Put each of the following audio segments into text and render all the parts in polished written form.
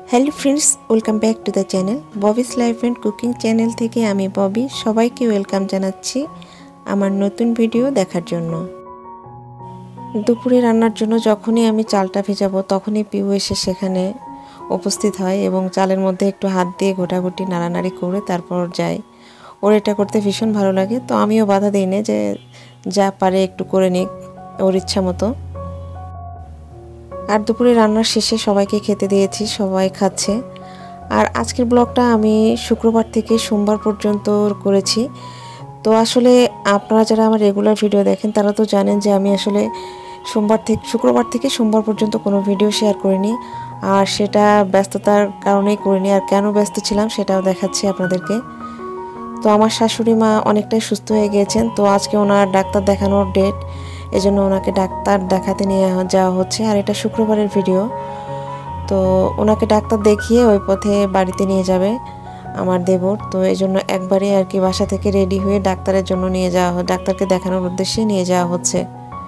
Hello friends, welcome back to the channel Bobby's life and cooking channel থেকে আমি ববি সবাইকে welcome জানাচ্ছি আমার নতুন ভিডিও দেখার জন্য। দুপুরে রান্নার জন্য যখনই আমি চালটা ভেজাবো তখনই পিউ এসে সেখানে উপস্থিত হয় এবং চালের মধ্যে একটু হাত দিয়ে ঘোটাঘুটি নাড়ানাড়ি করে তারপর যায়। ওর এটা করতে ভীষণ ভালো লাগে, তো আমিও বাধা দিই না, যে যা পারে একটু করে নিক ওর ইচ্ছা মতো। আর দুপুরে রান্নার শেষে সবাইকে খেতে দিয়েছি, সবাই খাচ্ছে। আর আজকের ব্লগটা আমি শুক্রবার থেকে সোমবার পর্যন্ত করেছি। তো আসলে আপনারা যারা আমার রেগুলার ভিডিও দেখেন তারা তো জানেন যে আমি আসলে শুক্রবার থেকে সোমবার পর্যন্ত কোনো ভিডিও শেয়ার করিনি, আর সেটা ব্যস্ততার কারণেই করিনি। আর কেন ব্যস্ত ছিলাম সেটাও দেখাচ্ছি আপনাদেরকে। তো আমার শাশুড়ি মা অনেকটাই সুস্থ হয়ে গিয়েছেন, তো আজকে ওনার ডাক্তার দেখানোর ডেট, এজন্য ওনাকে ডাক্তার দেখাতে নিয়ে যাওয়া হচ্ছে। আর এটা শুক্রবারের ভিডিও, তো ওনাকে ডাক্তার দেখিয়ে ওই পথে বাড়িতে নিয়ে যাবে আমার দেবর। তো এই জন্য একবারে আর কি বাসা থেকে রেডি হয়ে ডাক্তারের জন্য নিয়ে যাওয়া ডাক্তারকে দেখানোর উদ্দেশ্যে নিয়ে যাওয়া হচ্ছে।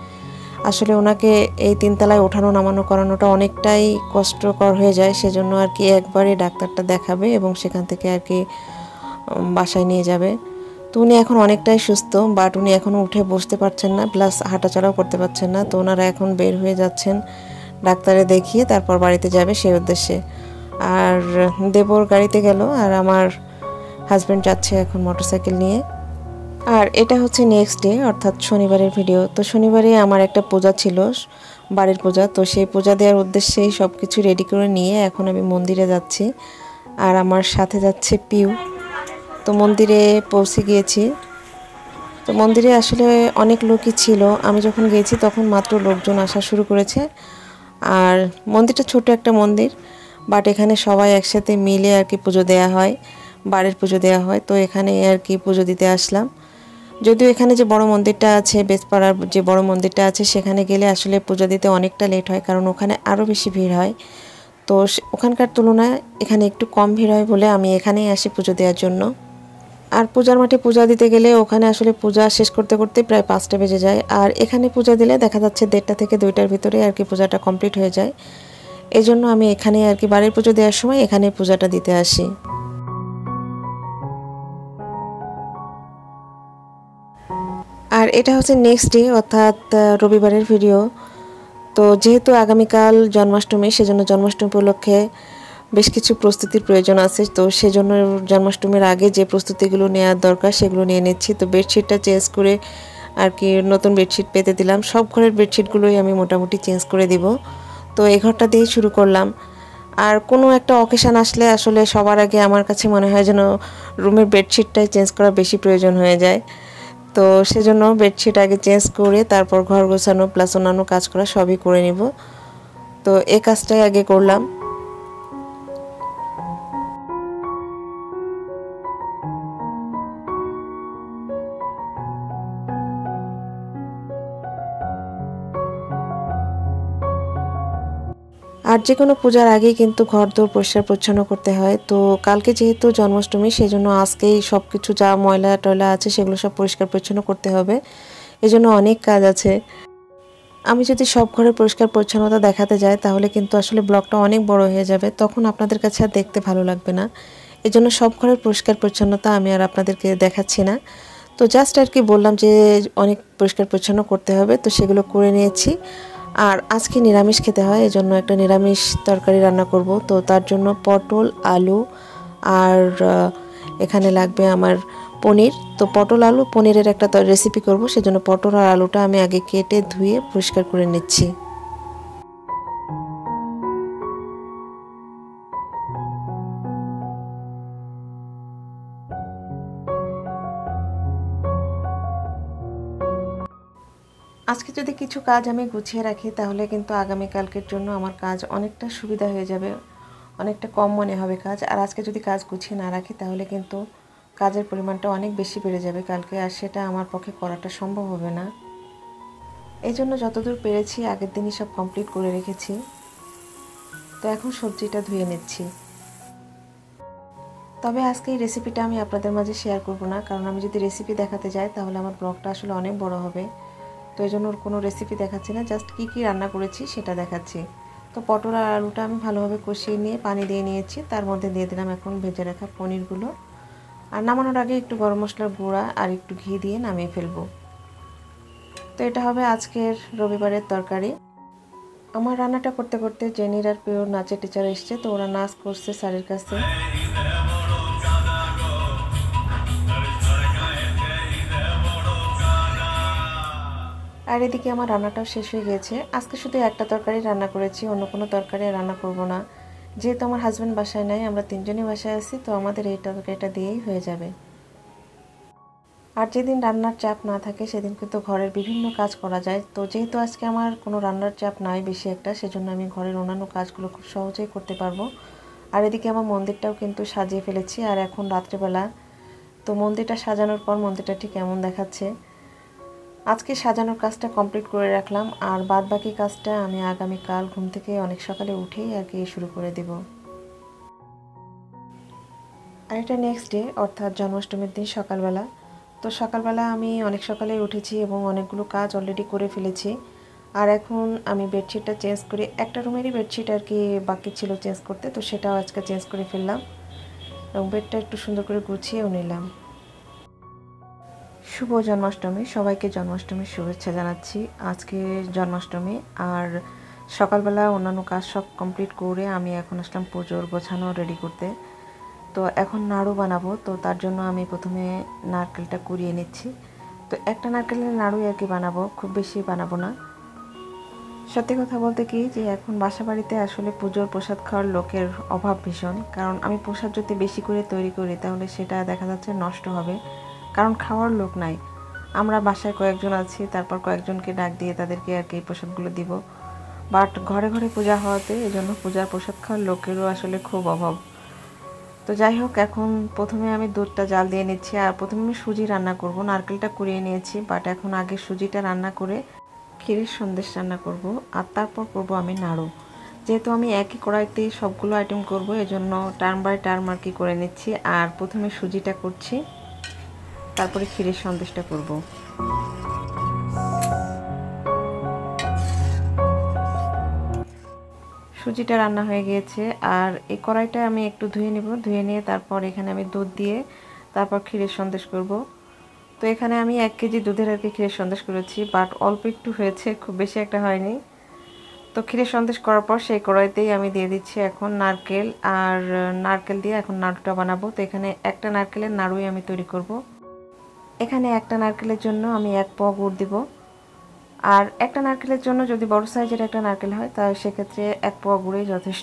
আসলে ওনাকে এই তিনতলায় ওঠানো নামানো করানোটা অনেকটাই কষ্টকর হয়ে যায়, সেজন্য আর কি একবারে ডাক্তারটা দেখাবে এবং সেখান থেকে আর কি বাসায় নিয়ে যাবে। তো উনি এখন অনেকটাই সুস্থ, বাট উনি এখনও উঠে বসতে পারছেন না, প্লাস হাঁটাচলাও করতে পারছেন না। তো ওনারা এখন বের হয়ে যাচ্ছেন ডাক্তারে দেখিয়ে তারপর বাড়িতে যাবে সেই উদ্দেশ্যে। আর দেবর গাড়িতে গেল আর আমার হাজব্যান্ড যাচ্ছে এখন মোটরসাইকেল নিয়ে। আর এটা হচ্ছে নেক্সট ডে, অর্থাৎ শনিবারের ভিডিও। তো শনিবারে আমার একটা পূজা ছিল, বাড়ির পূজা। তো সেই পূজা দেওয়ার উদ্দেশ্যেই সব কিছু রেডি করে নিয়ে এখন আমি মন্দিরে যাচ্ছি, আর আমার সাথে যাচ্ছে পিউ। তো মন্দিরে পৌঁছে গিয়েছি। তো মন্দিরে আসলে অনেক লোকই ছিল, আমি যখন গিয়েছি তখন মাত্র লোকজন আসা শুরু করেছে। আর মন্দিরটা ছোট একটা মন্দির, বাট এখানে সবাই একসাথে মিলে আর কি পুজো দেওয়া হয়, বাড়ির পুজো দেওয়া হয়। তো এখানে আর কি পুজো দিতে আসলাম। যদিও এখানে যে বড় মন্দিরটা আছে, বেসপাড়ার যে বড় মন্দিরটা আছে, সেখানে গেলে আসলে পুজো দিতে অনেকটা লেট হয়, কারণ ওখানে আরও বেশি ভিড় হয়। তো ওখানকার তুলনায় এখানে একটু কম ভিড় হয় বলে আমি এখানেই আসি পুজো দেওয়ার জন্য। আর পূজার মাঠে পূজা দিতে গেলে ওখানে আসলে পূজা শেষ করতে করতে প্রায় 5টা বেজে যায়, আর এখানে পূজা দিলে দেখা যাচ্ছে 1:30 থেকে 2টার ভিতরে আর কি পূজাটা কমপ্লিট হয়ে যায়। এই জন্য আমি এখানে আর কি বাড়ির পুজো দেওয়ার সময় এখানে পূজাটা দিতে আসি। আর এটা হচ্ছে নেক্সট ডে, অর্থাৎ রবিবারের ভিডিও। তো যেহেতু আগামীকাল জন্মাষ্টমী, সেজন্য জন্মাষ্টমী উপলক্ষে বেশ কিছু প্রস্তুতির প্রয়োজন আছে। তো সেজন্য জন্মাষ্টমীর আগে যে প্রস্তুতিগুলো নেওয়ার দরকার সেগুলো নিয়ে নিচ্ছি। তো বেডশিটটা চেঞ্জ করে আর কি নতুন বেডশিট পেতে দিলাম। সব ঘরের বেডশিটগুলোই আমি মোটামুটি চেঞ্জ করে দিব। তো এই ঘরটা দিয়েই শুরু করলাম। আর কোনো একটা অকেশান আসলে আসলে সবার আগে আমার কাছে মনে হয় যেন রুমের বেডশিটটাই চেঞ্জ করা বেশি প্রয়োজন হয়ে যায়। তো সেজন্য বেডশিট আগে চেঞ্জ করে তারপর ঘর গোছানো প্লাস অন্যান্য কাজ করা সবই করে নিব। তো এই কাজটাই আগে করলাম। আর যে কোনো পূজার আগেই কিন্তু ঘরদোর পরিষ্কার পরিচ্ছন্ন করতে হয়। তো কালকে যেহেতু জন্মাষ্টমী, সেজন্য আজকেই সব কিছু যা ময়লা টয়লা আছে সেগুলো সব পরিষ্কার পরিচ্ছন্ন করতে হবে, এজন্য অনেক কাজ আছে। আমি যদি সব ঘরের পরিষ্কার পরিচ্ছন্নতা দেখাতে যাই তাহলে কিন্তু আসলে ব্লগটা অনেক বড় হয়ে যাবে, তখন আপনাদের কাছে আর দেখতে ভালো লাগবে না। এজন্য সব ঘরের পরিষ্কার পরিচ্ছন্নতা আমি আর আপনাদেরকে দেখাচ্ছি না। তো জাস্ট আর কি বললাম যে অনেক পরিষ্কার পরিচ্ছন্ন করতে হবে, তো সেগুলো করে নিয়েছি। আর আজকে নিরামিষ খেতে হয়, এজন্য একটা নিরামিষ তরকারি রান্না করব। তো তার জন্য পটল, আলু আর এখানে লাগবে আমার পনির। তো পটল আলু পনিরের একটা রেসিপি করব, সেজন্য পটল আর আলুটা আমি আগে কেটে ধুয়ে পরিষ্কার করে নিচ্ছি। আজকে যদি কিছু কাজ আমি গুছিয়ে রাখি তাহলে কিন্তু আগামীকালকের জন্য আমার কাজ অনেকটা সুবিধা হয়ে যাবে, অনেকটা কম মনে হবে কাজ। আর আজকে যদি কাজ গুছিয়ে না রাখি তাহলে কিন্তু কাজের পরিমাণটা অনেক বেশি বেড়ে যাবে কালকে, আর সেটা আমার পক্ষে করাটা সম্ভব হবে না। এই জন্য যতদূর পেরেছি আগের দিনই সব কমপ্লিট করে রেখেছি। তো এখন সবজিটা ধুয়ে নিচ্ছি। তবে আজকে এই রেসিপিটা আমি আপনাদের মাঝে শেয়ার করব না, কারণ আমি যদি রেসিপি দেখাতে যাই তাহলে আমার ব্লগটা আসলে অনেক বড় হবে। তো এই জন্য কোনো রেসিপি দেখাচ্ছি না, জাস্ট কী কী রান্না করেছি সেটা দেখাচ্ছি। তো পটল আর আলুটা আমি ভালোভাবে কষিয়ে নিয়ে পানি দিয়ে নিয়েছি, তার মধ্যে দিয়ে দিলাম এখন ভেজে রাখা পনিরগুলো। আর নামানোর আগে একটু গরম মশলার গুঁড়া আর একটু ঘি দিয়ে নামিয়ে ফেলবো। তো এটা হবে আজকের রবিবারের তরকারি। আমার রান্নাটা করতে করতে জেনির আর প্রিয় নাচের টিচার এসছে, তো ওরা নাচ করছে স্যারের কাছে। আর এদিকে আমার রান্নাটাও শেষ হয়ে গিয়েছে। আজকে শুধু একটা তরকারি রান্না করেছি, অন্য কোনো তরকারি রান্না করব না। যেহেতু আমার হাজব্যান্ড বাসায় নাই, আমরা তিনজনই বাসায় আছি, তো আমাদের এই তরকারিটা দিয়েই হয়ে যাবে। আর যেদিন রান্নার চাপ না থাকে সেদিন কিন্তু ঘরের বিভিন্ন কাজ করা যায়। তো যেহেতু আজকে আমার কোনো রান্নার চাপ নাই বেশি একটা, সেজন্য আমি ঘরের অন্যান্য কাজগুলো খুব সহজেই করতে পারবো। আর এদিকে আমার মন্দিরটাও কিন্তু সাজিয়ে ফেলেছি। আর এখন রাত্রেবেলা, তো মন্দিরটা সাজানোর পর মন্দিরটা ঠিক এমন দেখাচ্ছে। আজকে সাজানোর কাজটা কমপ্লিট করে রাখলাম, আর বাদ বাকি কাজটা আমি আগামীকাল ঘুম থেকে অনেক সকালে উঠেই আর কি শুরু করে দেব। আর এটা নেক্সট ডে, অর্থাৎ জন্মাষ্টমীর দিন সকালবেলা। তো সকালবেলা আমি অনেক সকালে উঠেছি এবং অনেকগুলো কাজ অলরেডি করে ফেলেছি। আর এখন আমি বেডশিটটা চেঞ্জ করি, একটা রুমেরই বেডশিট আর কি বাকি ছিল চেঞ্জ করতে, তো সেটাও আজকে চেঞ্জ করে ফেললাম এবং বেডটা একটু সুন্দর করে গুছিয়েও নিলাম। শুভ জন্মাষ্টমী, সবাইকে জন্মাষ্টমীর শুভেচ্ছা জানাচ্ছি। আজকে জন্মাষ্টমী, আর সকালবেলা অন্যান্য কাজ সব কমপ্লিট করে আমি এখন আসলাম পুজোর গোছানো রেডি করতে। তো এখন নাড়ু বানাবো, তো তার জন্য আমি প্রথমে নারকেলটা কুড়িয়ে নিচ্ছি। তো একটা নারকেলের নাড়ুই আর কি বানাবো, খুব বেশি বানাবো না। সত্যি কথা বলতে কি যে এখন বাসা বাড়িতে আসলে পুজোর প্রসাদ খাওয়ার লোকের অভাব ভীষণ, কারণ আমি প্রসাদ যদি বেশি করে তৈরি করি তাহলে সেটা দেখা যাচ্ছে নষ্ট হবে, কারণ খাওয়ার লোক নাই। আমরা বাসায় কয়েকজন আছি, তারপর কয়েকজনকে ডাক দিয়ে তাদেরকে আর কি এই প্রসাদগুলো দিব। বাট ঘরে ঘরে পূজা হওয়াতে এই জন্য পূজার প্রসাদ খাওয়ার লোকেরও আসলে খুব অভাব। তো যাই হোক, এখন প্রথমে আমি দুধটা জাল দিয়ে নিচ্ছি। আর প্রথমে আমি সুজি রান্না করব, নারকেলটা কুড়িয়ে নিয়েছি, বাট এখন আগে সুজিটা রান্না করে ক্ষীরের সন্দেশ রান্না করব, আর তারপর করব আমি নাড়ু। যেহেতু আমি একই কড়াইতে সবগুলো আইটেম করব, এজন্য টার্ম বাই টার্ম আর কি করে নিচ্ছি। আর প্রথমে সুজিটা করছি, তারপরে ক্ষীরের সন্দেশটা করব। সুজিটা রান্না হয়ে গিয়েছে, আর এই কড়াইটা আমি একটু ধুয়ে নেব, ধুয়ে নিয়ে তারপর এখানে আমি দুধ দিয়ে তারপর ক্ষীরের সন্দেশ করব। তো এখানে আমি 1 কেজি দুধের আর কি ক্ষীরের সন্দেশ করেছি, বাট অল্প একটু হয়েছে, খুব বেশি একটা হয়নি। তো ক্ষীরের সন্দেশ করার পর সেই কড়াইতেই আমি দিয়ে দিচ্ছি এখন নারকেল, আর নারকেল দিয়ে এখন নাড়ুটা বানাবো। তো এখানে একটা নারকেলের নাড়ুই আমি তৈরি করব। এখানে একটা নারকেলের জন্য আমি 1 পোয়া গুড় দিব, আর একটা নারকেলের জন্য যদি বড় সাইজের একটা নারকেল হয় তাহলে সেক্ষেত্রে 1 পোয়া গুড়ই যথেষ্ট।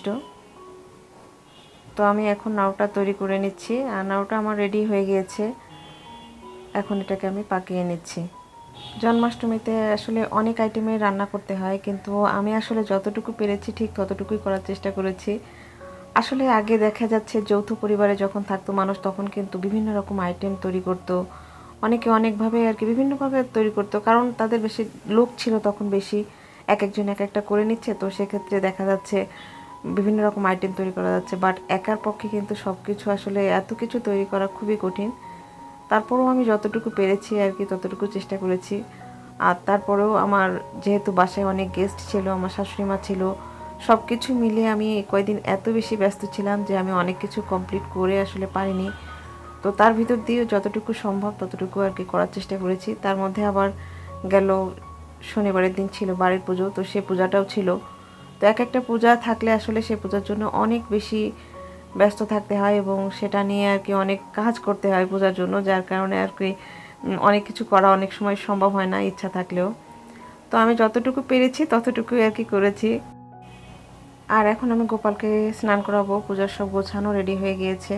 তো আমি এখন নাড়ুটা তৈরি করে নিচ্ছি, আর নাড়ুটা আমার রেডি হয়ে গিয়েছে। এখন এটাকে আমি পাকিয়ে নিচ্ছি। জন্মাষ্টমীতে আসলে অনেক আইটেমের রান্না করতে হয়, কিন্তু আমি আসলে যতটুকু পেরেছি ঠিক ততটুকুই করার চেষ্টা করেছি। আসলে আগে দেখা যাচ্ছে যৌথ পরিবারে যখন থাকতো মানুষ, তখন কিন্তু বিভিন্ন রকম আইটেম তৈরি করতো, অনেকে অনেকভাবে আর কি বিভিন্নভাবে তৈরি করতো, কারণ তাদের বেশি লোক ছিল তখন বেশি, এক একজন এক একটা করে নিচ্ছে, তো সেক্ষেত্রে দেখা যাচ্ছে বিভিন্ন রকম আইটেম তৈরি করা যাচ্ছে। বাট একার পক্ষে কিন্তু সব কিছু আসলে এত কিছু তৈরি করা খুবই কঠিন। তারপরেও আমি যতটুকু পেরেছি আর কি ততটুকু চেষ্টা করেছি। আর তারপরেও আমার যেহেতু বাসায় অনেক গেস্ট ছিল, আমার শাশুড়ি মা ছিল, সব কিছু মিলিয়ে আমি কয়েকদিন এত বেশি ব্যস্ত ছিলাম যে আমি অনেক কিছু কমপ্লিট করে আসলে পারিনি। তো তার ভিতর দিয়ে যতটুকু সম্ভব ততটুকু আর কি করার চেষ্টা করেছি। তার মধ্যে আবার গেল শনিবারের দিন ছিল বাড়ির পুজো, তো সে পূজাটাও ছিল। তো এক একটা পূজা থাকলে আসলে সে পূজার জন্য অনেক বেশি ব্যস্ত থাকতে হয় এবং সেটা নিয়ে আর কি অনেক কাজ করতে হয় পূজার জন্য, যার কারণে আর কি অনেক কিছু করা অনেক সময় সম্ভব হয় না ইচ্ছা থাকলেও। তো আমি যতটুকু পেরেছি ততটুকুই আর কি করেছি। আর এখন আমি গোপালকে স্নান করাবো, পূজার সব গোছানো রেডি হয়ে গিয়েছে।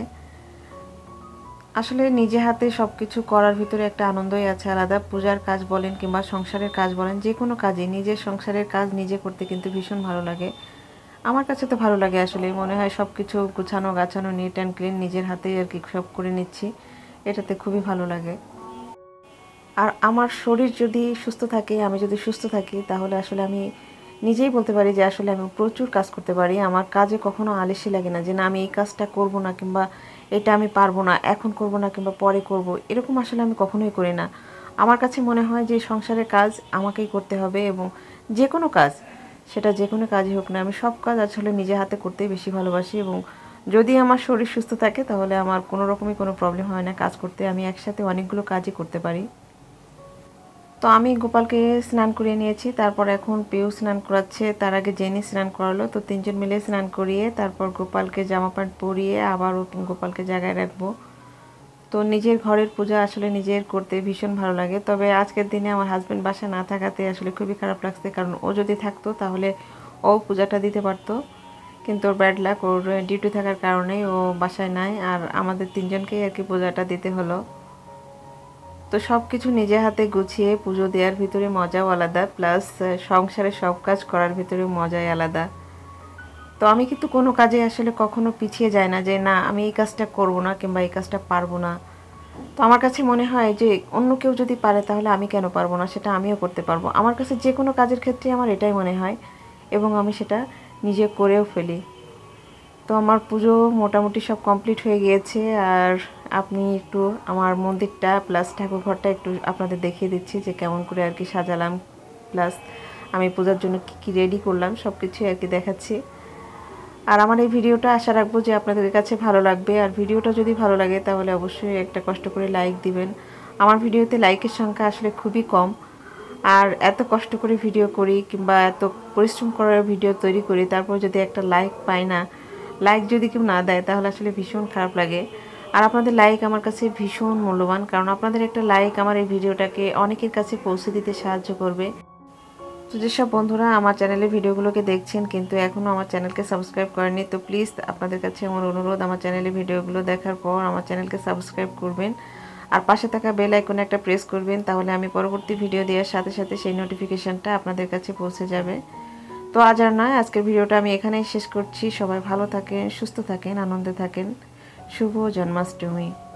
আসলে নিজে হাতে সব কিছু করার ভিতরে একটা আনন্দই আছে আলাদা। পূজার কাজ বলেন কিংবা সংসারের কাজ বলেন, যে কোনো কাজই নিজের সংসারের কাজ নিজে করতে কিন্তু ভীষণ ভালো লাগে। আমার কাছে তো ভালো লাগে, আসলে মনে হয় সব কিছু গুছানো গাছানো নিট অ্যান্ড ক্লিন নিজের হাতেই আর কি সব করে নিচ্ছি, এটাতে খুবই ভালো লাগে। আর আমার শরীর যদি সুস্থ থাকে, আমি যদি সুস্থ থাকি, তাহলে আসলে আমি নিজেই বলতে পারি যে আসলে আমি প্রচুর কাজ করতে পারি। আমার কাজে কখনো আলসি লাগে না যে না আমি এই কাজটা করব না, কিংবা এটা আমি পারবো না, এখন করব না কিংবা পরে করব, এরকম আসলে আমি কখনোই করি না। আমার কাছে মনে হয় যে সংসারের কাজ আমাকেই করতে হবে, এবং যে কোনো কাজ সেটা যে কোনো কাজই হোক না, আমি সব কাজ আসলে নিজে হাতে করতেই বেশি ভালোবাসি। এবং যদি আমার শরীর সুস্থ থাকে তাহলে আমার কোনো রকমই কোনো প্রবলেম হয় না কাজ করতে, আমি একসাথে অনেকগুলো কাজই করতে পারি। তো আমি গোপালকে স্নান করিয়ে নিয়েছি, তারপর এখন পিউ স্নান করাচ্ছে, তার আগে জেনি স্নান করালো। তো তিনজন মিলে স্নান করিয়ে তারপর গোপালকে জামা প্যান্ট পরিয়ে আবারও গোপালকে জায়গায় রাখবো। তো নিজের ঘরের পূজা আসলে নিজের করতে ভীষণ ভালো লাগে। তবে আজকের দিনে আমার হাজব্যান্ড বাসায় না থাকাতে আসলে খুবই খারাপ লাগছে, কারণ ও যদি থাকতো তাহলে ও পূজাটা দিতে পারতো, কিন্তু ওর ব্যাড লাক, ওর ডিউটি থাকার কারণেই ও বাসায় নাই, আর আমাদের তিনজনকেই আর কি পূজাটা দিতে হলো। তো সব কিছু নিজে হাতে গুছিয়ে পুজো দেওয়ার ভিতরে মজাও আলাদা, প্লাস সংসারে সব কাজ করার ভিতরে মজাই আলাদা। তো আমি কিন্তু কোনো কাজে আসলে কখনো পিছিয়ে যাই না যে না আমি এই কাজটা করব না কিংবা এই কাজটা পারবো না। তো আমার কাছে মনে হয় যে অন্য কেউ যদি পারে তাহলে আমি কেন পারবো না, সেটা আমিও করতে পারবো। আমার কাছে যে কোনো কাজের ক্ষেত্রে আমার এটাই মনে হয়, এবং আমি সেটা নিজে করেও ফেলি। তো আমার পুজো মোটামুটি সব কমপ্লিট হয়ে গিয়েছে। আর আপনি একটু আমার মন্দিরটা প্লাস ঠাকুর ঘরটা একটু আপনাদের দেখিয়ে দিচ্ছি যে কেমন করে আর কি সাজালাম, প্লাস আমি পূজার জন্য কী কী রেডি করলাম সব কিছুই আর কি দেখাচ্ছি। আর আমার এই ভিডিওটা আশা রাখবো যে আপনাদের কাছে ভালো লাগবে। আর ভিডিওটা যদি ভালো লাগে তাহলে অবশ্যই একটা কষ্ট করে লাইক দিবেন। আমার ভিডিওতে লাইকের সংখ্যা আসলে খুবই কম, আর এত কষ্ট করে ভিডিও করি কিংবা এত পরিশ্রম করে ভিডিও তৈরি করি, তারপর যদি একটা লাইক পাই না, লাইক যদি কেউ না দেয় তাহলে আসলে ভীষণ খারাপ লাগে। আর আপনাদের লাইক আমার কাছে ভীষণ মূল্যবান, কারণ আপনাদের একটা লাইক আমার এই ভিডিওটাকে অনেকের কাছে পৌঁছে দিতে সাহায্য করবে। তো যেসব বন্ধুরা আমার চ্যানেলের ভিডিওগুলোকে দেখছেন কিন্তু এখনও আমার চ্যানেলকে সাবস্ক্রাইব করেননি, তো প্লিজ আপনাদের কাছে আমার অনুরোধ, আমার চ্যানেলের ভিডিওগুলো দেখার পর আমার চ্যানেলকে সাবস্ক্রাইব করবেন, আর পাশে থাকা বেল আইকনে একটা প্রেস করবেন, তাহলে আমি পরবর্তী ভিডিও দেওয়ার সাথে সাথে সেই নোটিফিকেশানটা আপনাদের কাছে পৌঁছে যাবে। তো আজ আর নয়, আজকের ভিডিওটা আমি এখানেই শেষ করছি। সবাই ভালো থাকেন, সুস্থ থাকেন, আনন্দে থাকেন। শুভ জন্মাষ্টমী।